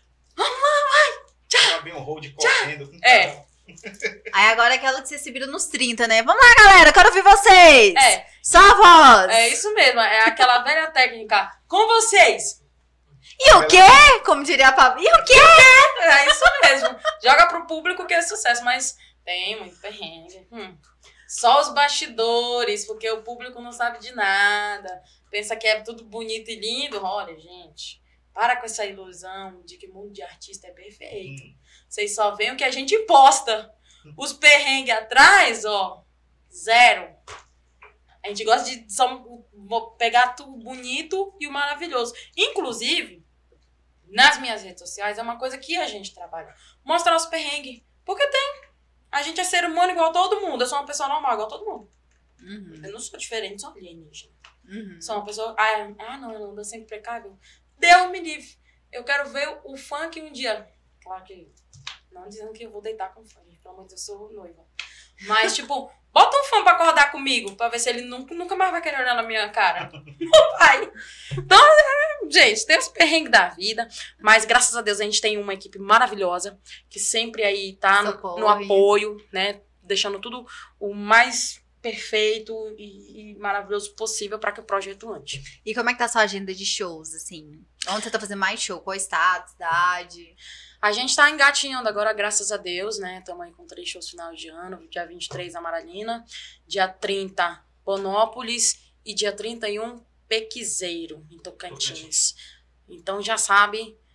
ela vem um hold correndo. Com É. cara. Aí agora é aquela que você se vira nos trinta, né? Vamos lá, galera, quero ouvir vocês! É. Só a voz! É isso mesmo, é aquela velha técnica. Com vocês. E o quê? Como diria a Pablo. E o quê? É isso mesmo. Joga pro público que é sucesso, mas tem muito perrengue. Hum. Só os bastidores, porque o público não sabe de nada. Pensa que é tudo bonito e lindo. Olha, gente, para com essa ilusão de que o mundo de artista é perfeito. Hum. Vocês só veem o que a gente posta. Os perrengues atrás, ó, zero. A gente gosta de só pegar tudo bonito e o maravilhoso. Inclusive, nas minhas redes sociais, é uma coisa que a gente trabalha. Mostrar os perrengues. Porque tem. A gente é ser humano igual a todo mundo. Eu sou uma pessoa normal igual a todo mundo. Uhum, Eu não sou diferente, sou alienígena. uhum. Sou uma pessoa... Ah, ah não, ela anda sempre precável. Deus me livre. Eu quero ver o funk um dia. Claro que... Não dizendo que eu vou deitar com o funk. Pelo amor de Deus, eu sou noiva. Mas, tipo... Bota um fã pra acordar comigo, pra ver se ele nunca, nunca mais vai querer olhar na minha cara. Meu pai. Então, é, gente, tem os perrengues da vida, mas graças a Deus a gente tem uma equipe maravilhosa, que sempre aí tá no, Socorro. no apoio, né? Deixando tudo o mais perfeito e, e maravilhoso possível para que o projeto ande. E como é que tá a sua agenda de shows, assim? Onde você tá fazendo mais show? Qual estado, cidade? A gente tá engatinhando agora, graças a Deus, né? Estamos aí com três shows final de ano. Dia vinte e três, Amaralina. Dia trinta, Bonópolis. E dia trinta e um, Pequizeiro, em Tocantins. Então já sabe,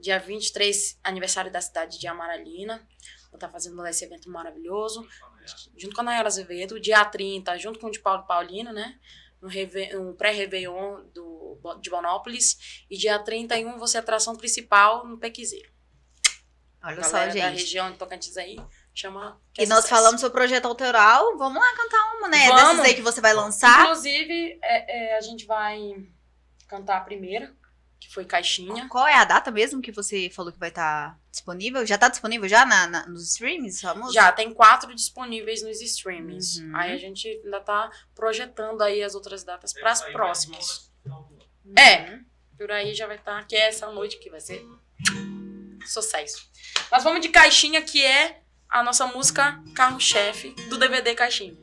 Dia vinte e três, aniversário da cidade de Amaralina. Vou estar fazendo lá esse evento maravilhoso. Junto com a Nayara Azevedo. Dia trinta, junto com o de Paulo Paulino, né? No, no pré-réveillon do, de Bonópolis. E dia trinta e um, você é atração principal no Pequizeiro. Olha A só, galera gente. da região de Tocantins aí, chama... E nós falamos sobre o projeto autoral. Vamos lá cantar uma, né? Vamos. Dessas aí que você vai lançar. Inclusive, é, é, a gente vai cantar a primeira, que foi Caixinha. Qual é a data mesmo que você falou que vai estar disponível? Já tá disponível já na, na- nos streams? Sua música? Já, tem quatro disponíveis nos streamings. Uhum. Aí a gente ainda tá projetando aí as outras datas Deve para as sair próximas. mais no final do ano. É, por aí já vai estar, que é essa noite que vai ser sucesso. Mas vamos de Caixinha, que é a nossa música carro-chefe do D V D Caixinha.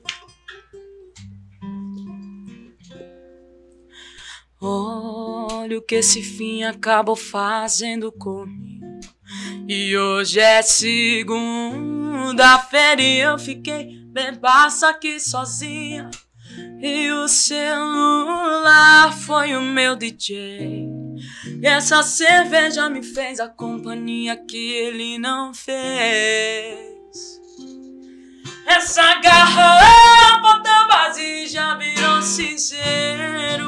Olha o que esse fim acabou fazendo comigo. E hoje é segunda-feira e eu fiquei bebaça aqui sozinha. E o celular foi o meu D J. E essa cerveja me fez a companhia que ele não fez. Essa garrafa tá vazia e já virou cinzeiro.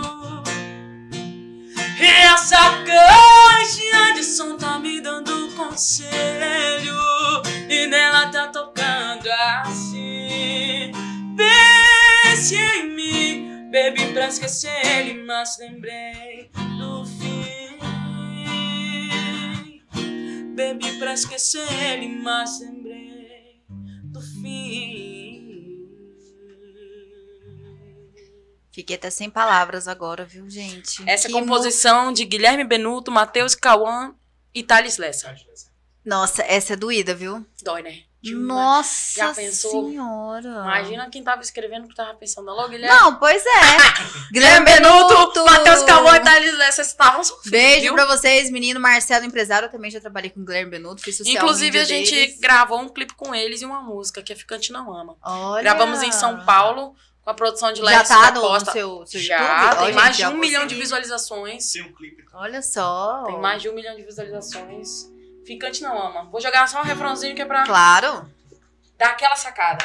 E essa caixinha de som tá me dando conselho. E nela tá tocando assim. Pense em mim, bebi pra esquecer ele, mas lembrei do fim. Bebi pra esquecer ele, mas lembrei do fim. Fiquei até sem palavras agora, viu, gente? Essa Que composição de Guilherme Benuto, Matheus Cauã e Thales Lessa. mu- Nossa, essa é doída, viu? Dói, né? Demais. Nossa Já pensou? senhora. Imagina quem tava escrevendo que tava pensando. Alô, Guilherme? Não, pois é. Guilherme Benuto, Matheus Cauã e Thales Lessa estavam sofrendo, Beijo viu? pra vocês, menino Marcelo, empresário. Eu também já trabalhei com o Guilherme Benuto, fiz social Inclusive, media a gente deles. gravou um clipe com eles e uma música, que é Ficante Não Ama. Olha. Gravamos em São Paulo, com a produção de Já Léo tá da no, Costa. no seu, seu Já, YouTube? tem Ó, mais gente, de já um vou milhão de seguir. visualizações. Tem um clipe. Olha só. Tem mais de um milhão de visualizações. Ficante Não Ama. Vou jogar só um refrãozinho que é pra Claro. dar aquela sacada.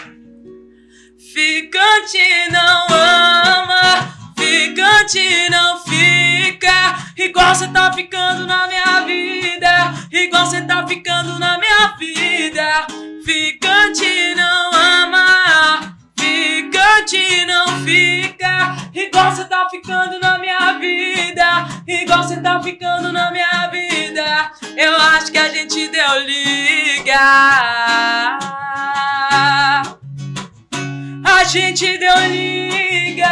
Ficante não ama, ficante não fica, igual cê tá ficando na minha vida, igual cê tá ficando na minha vida. Ficante não ama, ficante não fica, igual cê tá ficando na minha vida, igual cê tá ficando na minha vida. Eu acho que a gente deu liga. A gente deu liga.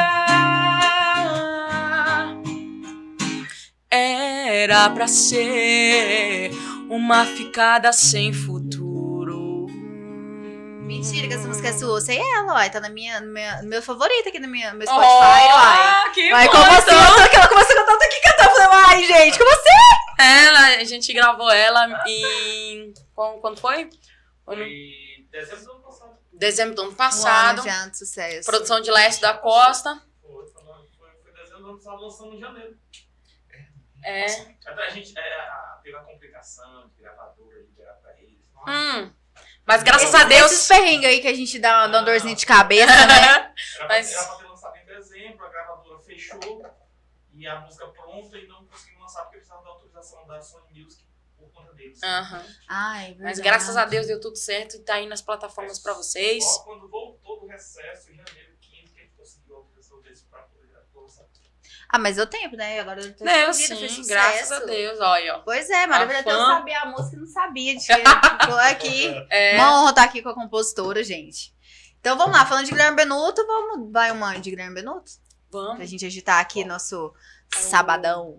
Era pra ser uma ficada sem futuro. Mentira, que essa música é sua. Sei ela, uai. Tá na minha, no minha, no meu favorito aqui no meu, no meu Spotify, uai. Oh, que Uai, bom, como assim? então. Eu tô aqui, ela começou a cantar, eu tô aqui cantando. Eu falei, ai, gente, como assim? Ela, a gente gravou ela em... Quando, quando foi? Foi no Foi dezembro do ano passado. dezembro do ano Um passado. ano já de sucesso. Produção de Lécio da Costa. Foi, foi, foi, foi dezembro do ano passado, lançamos em janeiro. É. Até a gente é, a- teve a complicação de gravadora liberar pra eles. Nossa, Hum. Mas graças a Deus... Esses perrengues aí que a gente dá, dá uma dorzinha de cabeça, né? Era, Mas- pra, era pra ter lançado em dezembro, a gravadora fechou e a música pronta e não conseguimos lançar porque precisava da autorização da Sony Music por conta deles. Aham. Ai, verdade. Mas graças a Deus deu tudo certo e tá aí nas plataformas pra vocês. Só quando voltou do recesso, em janeiro quinze, que a gente conseguiu a autorização deles pra poder lançar. Ah, mas eu tenho, né? Agora eu tô Deus, escondida, fez sim, sucesso. graças a Deus, olha, ó. Pois é, maravilha. A Até eu fã. sabia a música e não sabia. De que eu tô aqui. É, Uma honra estar aqui com a compositora, gente. Então vamos lá, falando de Guilherme Benuto, vamos. Vai uma de Guilherme Benuto? Pra vamos. gente agitar aqui nosso sabadão.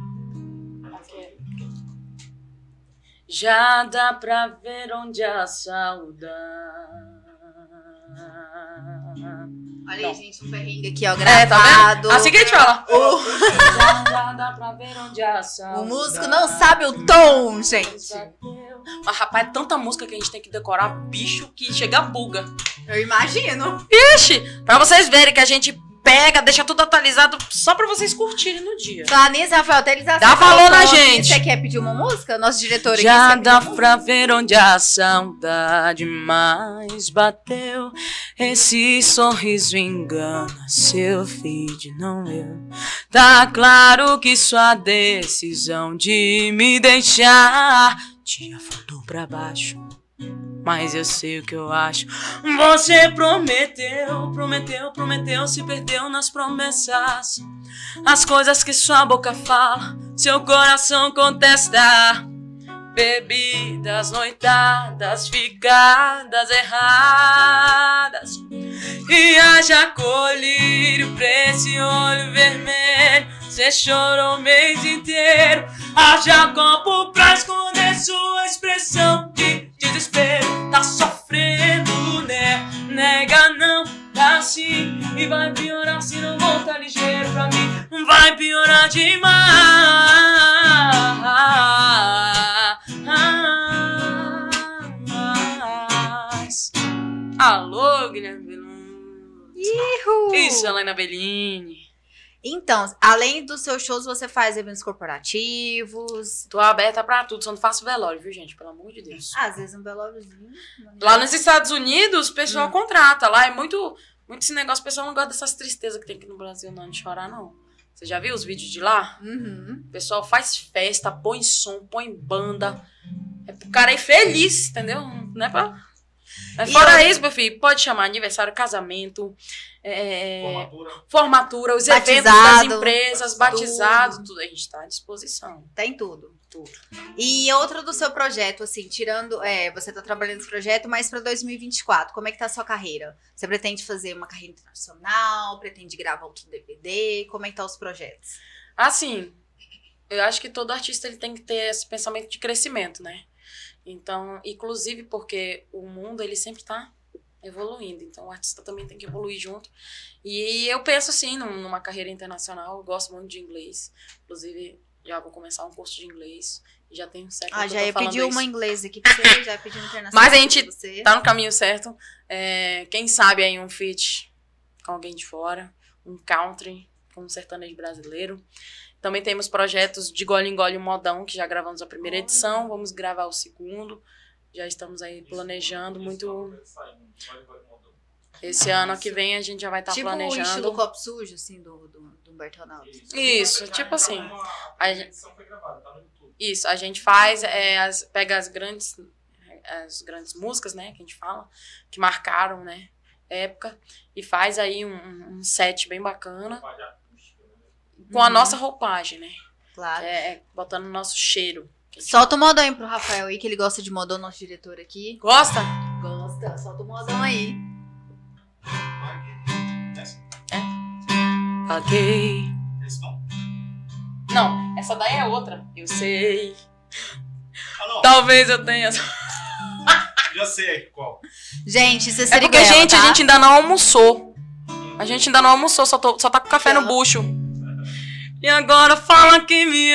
Já dá pra ver onde a saudade. Olha Não. aí, gente, um perrengue aqui, ó, É, tá gravado. vendo? Assim que a gente fala. O, Já, já dá pra ver onde a saudade. o músico não sabe o tom, gente. Mas, rapaz, é tanta música que a gente tem que decorar, bicho, que chega a buga. Eu imagino. Ixi, pra vocês verem que a gente pega, deixa tudo atualizado só pra vocês curtirem no dia. Falar nisso, Rafael, até eles Dá valor na gente. Você quer pedir uma música? Nosso diretor aqui. Já dá pra ver onde a saudade mais bateu. Esse sorriso engana seu feed, não eu. Tá claro que sua decisão de me deixar te afundou pra baixo. Mas eu sei o que eu acho. Você prometeu, prometeu, prometeu, se perdeu nas promessas. As coisas que sua boca fala, seu coração contesta. Bebidas, noitadas, ficadas erradas. E haja colírio pra esse olho vermelho. Cê chorou o mês inteiro. Haja copo pra esconder sua expressão de desespero. Tá sofrendo, né? Nega não, tá assim. E vai piorar se não voltar ligeiro pra mim. Vai piorar demais. Alô, Guilherme Veloso. Ihu. Isso, Helena Bellini. Então, além dos seus shows, você faz eventos corporativos? Tô aberta pra tudo, só não faço velório, viu, gente? Pelo amor de Deus. Ah, às vezes um velóriozinho. Lá nos Estados Unidos, o pessoal Hum. contrata. Lá é muito, muito esse negócio. O pessoal não gosta dessas tristezas que tem aqui no Brasil, não, de chorar, não. Você já viu os vídeos de lá? Uhum. O pessoal faz festa, põe som, põe banda. É pro cara ir feliz, entendeu? Não é pra... É E fora eu- isso, meu filho, pode chamar aniversário, casamento, é, Formatura. formatura, os eventos Batizado, das empresas, batizado, tudo. A gente tá à disposição. Tem tudo. Tudo. E outro do seu projeto, assim, tirando... É, você tá trabalhando nesse projeto, mas pra dois mil e vinte e quatro, como é que tá a sua carreira? Você pretende fazer uma carreira internacional? Pretende gravar outro D V D? Como é que tá os projetos? Assim, eu acho que todo artista ele tem que ter esse pensamento de crescimento, né? Então, inclusive porque o mundo ele sempre tá evoluindo, então o artista também tem que evoluir junto. E eu penso assim num- numa carreira internacional, eu gosto muito de inglês, inclusive já vou começar um curso de inglês, e já tenho um século Ah, que já eu tô ia falando pedir uma isso. inglês aqui pra você, já ia pedir uma internacional Mas a gente pra você. Tá no caminho certo. É, quem sabe aí um feat com alguém de fora, um country com um sertanejo brasileiro. Também temos projetos de Gole em Gole Modão, que já gravamos a primeira edição, vamos gravar o segundo. Já estamos aí planejando muito. Esse ano que vem a gente já vai estar Tipo o estilo planejando. copo sujo, assim, do, do, do Humberto Ronaldo. Isso, tipo assim. A A edição foi gravada, tá no YouTube. Isso, a gente faz, é, as, pega as grandes, as grandes músicas, né, que a gente fala, que marcaram, né, época, e faz aí um, um set bem bacana, com a Uhum. nossa roupagem, né, Claro. é, é, botando o nosso cheiro. que a gente Solta o modão aí pro Rafael aí, que ele gosta de modão, nosso diretor aqui. Gosta? Gosta, solta o modão aí. Paguei. Esse não? Não, essa daí é outra. Eu sei. Ah, não. Talvez eu tenha. Já sei qual. Gente, isso é É porque, seriguela, gente, tá? a gente ainda não almoçou. A gente ainda não almoçou, só, tô- só tá com café no bucho. E agora fala que me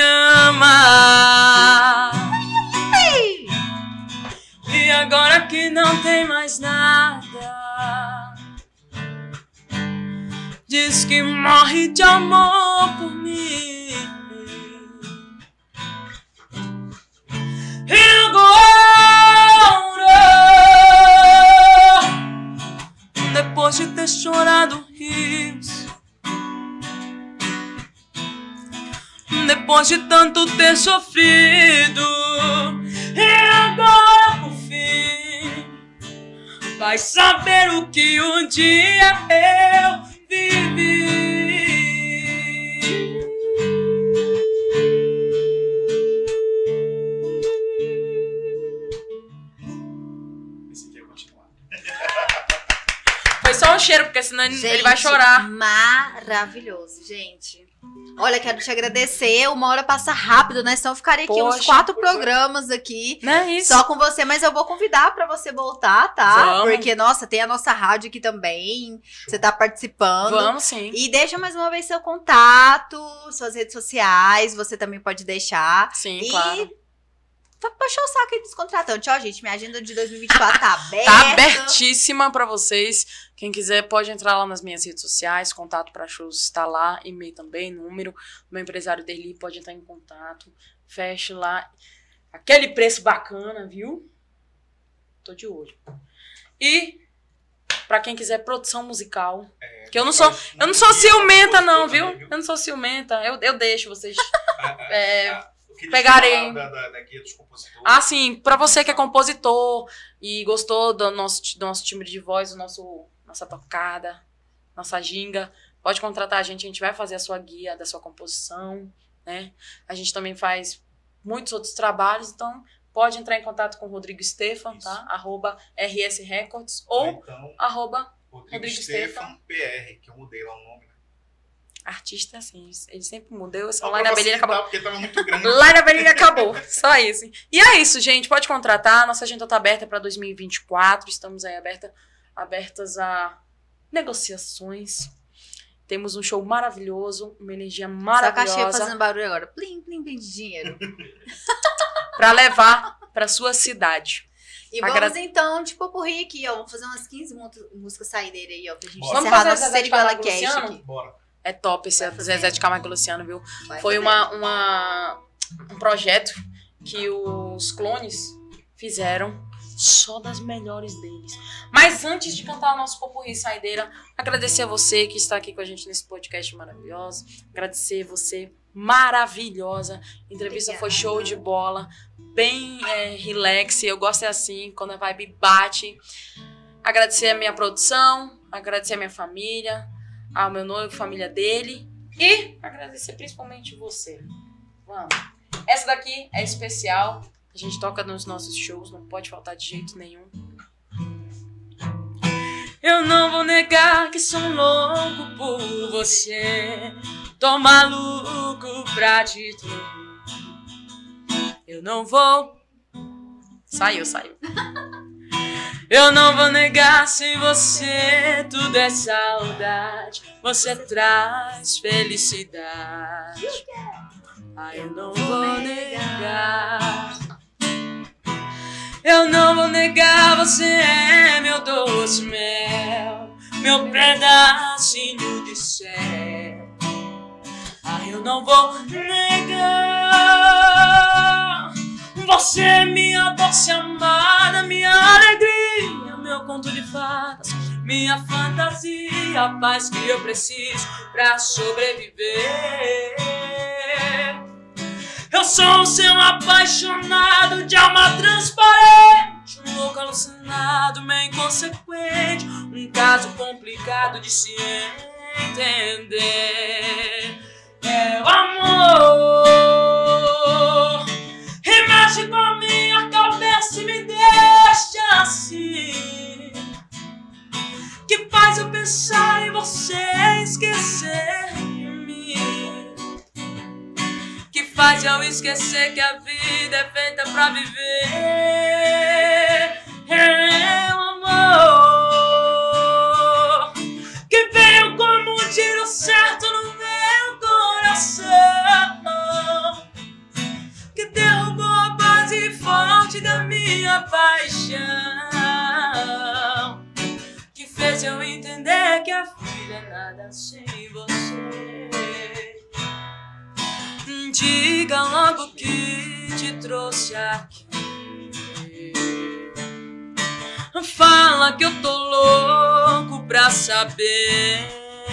ama. E agora que não tem mais nada, diz que morre de amor por mim. E agora, depois de ter chorado rios, depois de tanto ter sofrido, e agora por fim vai saber o que um dia eu vivi. Esse aqui ia continuar. Foi só um cheiro, porque senão ele- ele Gente, vai chorar. Maravilhoso, gente. Olha, quero te agradecer. Uma hora passa rápido, né? Senão eu ficaria aqui uns Poxa, quatro pois é. programas aqui. Não é isso? Só com você, mas eu vou convidar pra você voltar, tá? Vamos. Porque, nossa, tem a nossa rádio aqui também. Você tá participando. Vamos sim. E deixa mais uma vez seu contato, suas redes sociais, você também pode deixar. Sim, e claro. puxar o saco aí dos contratantes. Ó, gente, minha agenda de dois mil e vinte e quatro tá aberta. Tá abertíssima pra vocês. Quem quiser pode entrar lá nas minhas redes sociais. Contato pra shows está lá. E-mail também, número. Meu empresário Derli pode entrar em contato. Feche lá. Aquele preço bacana, viu? Tô de olho. E pra quem quiser produção musical. É, que eu não sou, eu não sou ciumenta, não, viu? Também, viu? Eu não sou ciumenta. Eu, eu deixo vocês é, pegarem. Da, da, da guia dos compositores. Ah, sim. Pra você que é compositor e gostou do nosso, do nosso timbre de voz, do nosso, nossa tocada, nossa ginga, pode contratar a gente. A gente vai fazer a sua guia da sua composição, né? A gente também faz muitos outros trabalhos, então pode entrar em contato com o Rodrigo Stefan, tá? Arroba R S Records ou então, arroba Rodrigo, Rodrigo Stefan P R, que eu mudei lá o nome, né? Artista, assim, ele sempre mudou. Só lá na Belinha acabou. Porque tava muito grande. Lá na Belinha acabou. Só isso. E é isso, gente. Pode contratar. Nossa agenda tá aberta para dois mil e vinte e quatro. Estamos aí aberta, abertas a negociações. Temos um show maravilhoso, uma energia maravilhosa. Só a caixinha fazendo barulho agora. Plim, plim, plim de dinheiro. Pra levar pra sua cidade. E vamos Agra... então de popurrí aqui, ó. Vamos fazer umas quinze músicas saideiras aí, ó. Pra gente Bora. encerrar nossa Seriguela Cash aqui. Bora. É top esse Zezé de Camargo e Luciano, viu? Vai Foi uma, uma, um projeto que os clones fizeram só das melhores deles. Mas antes de cantar o nosso popurrí saideira, agradecer a você que está aqui com a gente nesse podcast maravilhoso. Agradecer você, maravilhosa. A entrevista Obrigada. Foi show de bola, bem é, relax. Eu gosto é assim, quando a vibe bate. Agradecer a minha produção, agradecer a minha família, ao meu noivo, família dele. E agradecer principalmente você. Vamos. Essa daqui é especial. A gente toca nos nossos shows, não pode faltar de jeito nenhum. Eu não vou negar que sou louco por você. Tô maluco pra te ter. Eu não vou... Saiu, saiu. Eu não vou negar, sem você tudo é saudade. Você traz felicidade. Ah, eu não vou negar. Eu não vou negar, você é meu doce mel, meu pedacinho de céu. Ah, eu não vou negar. Você é minha doce amada, minha alegria, meu conto de fadas, minha fantasia, a paz que eu preciso pra sobreviver. Eu sou um seu apaixonado de alma transparente, um louco alucinado, meio inconsequente, um caso complicado de se entender. É o amor, e mexe com a minha cabeça e me deixa assim, que faz eu pensar em você e esquecer de mim, que faz eu esquecer que a vida é feita pra viver. É o amor que veio como um tiro certo no meu coração, que derrubou a base forte da minha paixão, que fez eu entender que a vida é nada sem você. Diga logo que te trouxe aqui. Fala que eu tô louco pra saber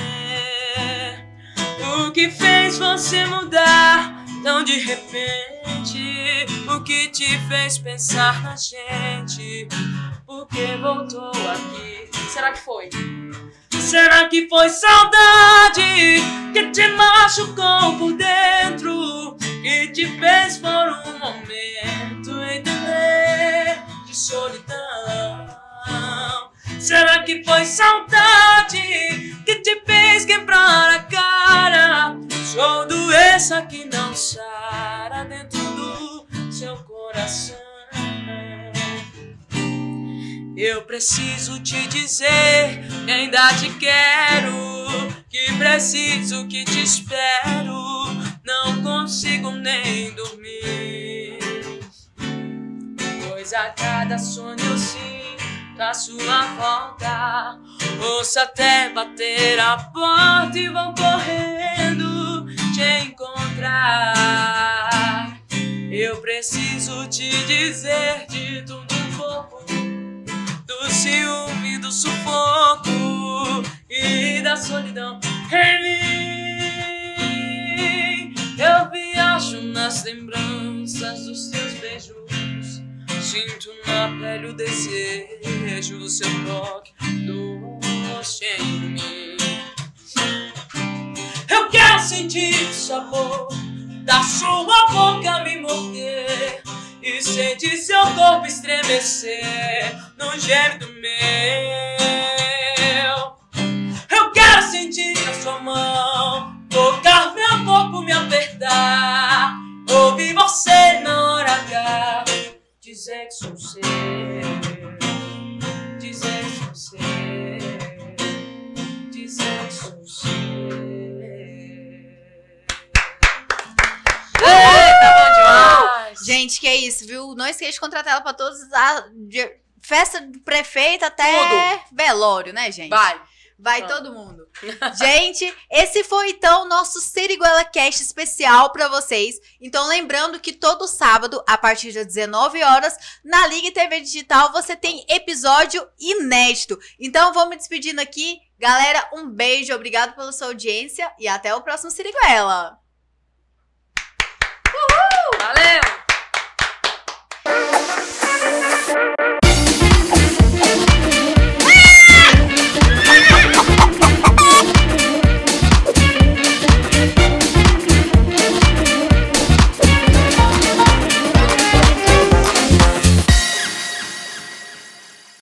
o que fez você mudar tão de repente, o que te fez pensar na gente, por que voltou aqui. Será que foi? Será que foi saudade que te machucou por dentro, que te fez por um momento entender de solidão? Será que foi saudade que te fez quebrar a cara? Sou doença que não sara dentro do seu coração. Eu preciso te dizer que ainda te quero, que preciso, que te espero, não consigo nem dormir. pois a cada sonho eu sinto a sua volta. Ouço até bater a porta e vão correndo te encontrar. Eu preciso te dizer de tudo um pouco, do ciúme, do sufoco e da solidão em mim. Eu viajo nas lembranças dos teus beijos, sinto na pele o desejo do seu toque doce em mim. Eu quero sentir o sabor da sua boca me morder e sentir seu corpo estremecer no gêmeo meu. Eu quero sentir a sua mão tocar meu corpo, me apertar, ouvir você na hora H dizer que sou seu, dizer que sou seu, dizer que sou seu. Gente, que é isso, viu? Não esqueça de contratar ela pra todos. A, de, festa do prefeito até Tudo. Velório, né, gente? Vai. Vai Vai. todo mundo. Gente, esse foi então o nosso Seriguela Cast especial pra vocês. Então, lembrando que todo sábado, a partir das dezenove horas, na Liga T V Digital, você tem episódio inédito. Então, vou me despedindo aqui. Galera, um beijo, obrigado pela sua audiência e até o próximo Seriguela. Valeu!